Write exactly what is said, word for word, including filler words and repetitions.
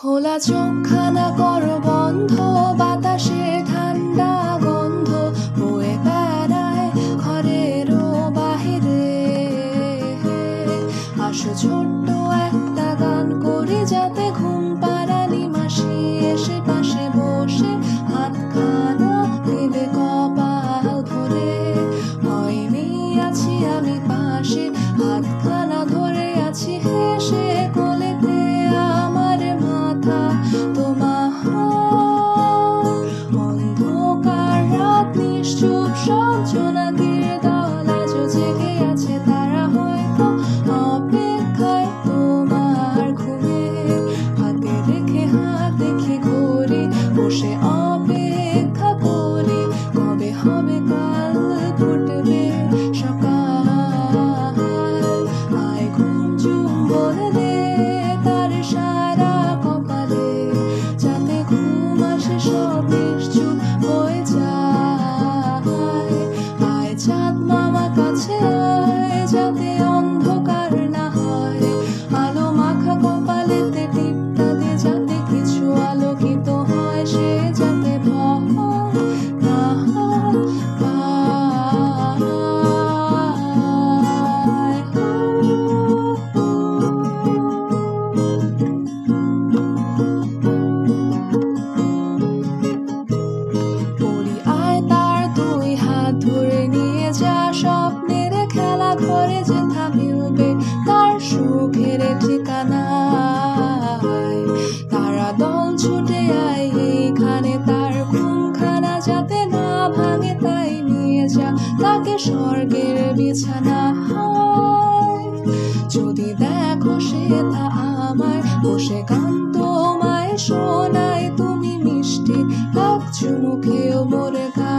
খোলা চোখখানা করো বন্ধ, বাতাসে ঠান্ডা গন্ধ বয়ে বেড়ায় ঘরেরও বাহিরে। আসো ছোট্ট একটা গান করি, যাতে ঘুম পাড়ানি মাসি এসে পাশে বসে হাতখানা দেবে কপাল ধরে। হয়নি আছি আমি পাশে, হাতখানা ধরে আছি হেসে কোলেতে আমার মাথা তোমার। অন্ধকার রাত নিশ্চুপ সব জোনাকির দল আজও জেগে আছে, তারা হয়তো অপেক্ষায় তোমার ঘুমে। হাতে রেখে হাত দেখি ঘড়ি, বসে অপেক্ষা করি কবে হবে কাল ফুটবে সকাল। আয় ঘুম ঝুম বলে দে তার সারা কপালে, যাতে ঘুম আসে সব নিশ্চুপ হয়ে যায়। আয় চাঁদ মামা কাছে আয়, যাতে অন্ধকার না হয়। আলো মাখা কপালেতে টিপটা দে, যাতে কিছু আলোকিত হয়, সে যাতে ভয় না পায়। পড়ি আয় তার দুই হাত ধরে নিয়ে যা, স্বপ্নের খেলা ঘরে যেথা মিলবে তার সুখের ঠিকানায়। তারা দল ছুটে আয় এইখানে, তার ঘুমখানা যাতে না ভাঙে তাই নিয়ে যা তাকে স্বর্গের বিছানা হয়। যদি দেখো সে তা আমায় বসে গান তোমায় শোনায়, তুমি মিষ্টি এক চুমুকেও মোর গা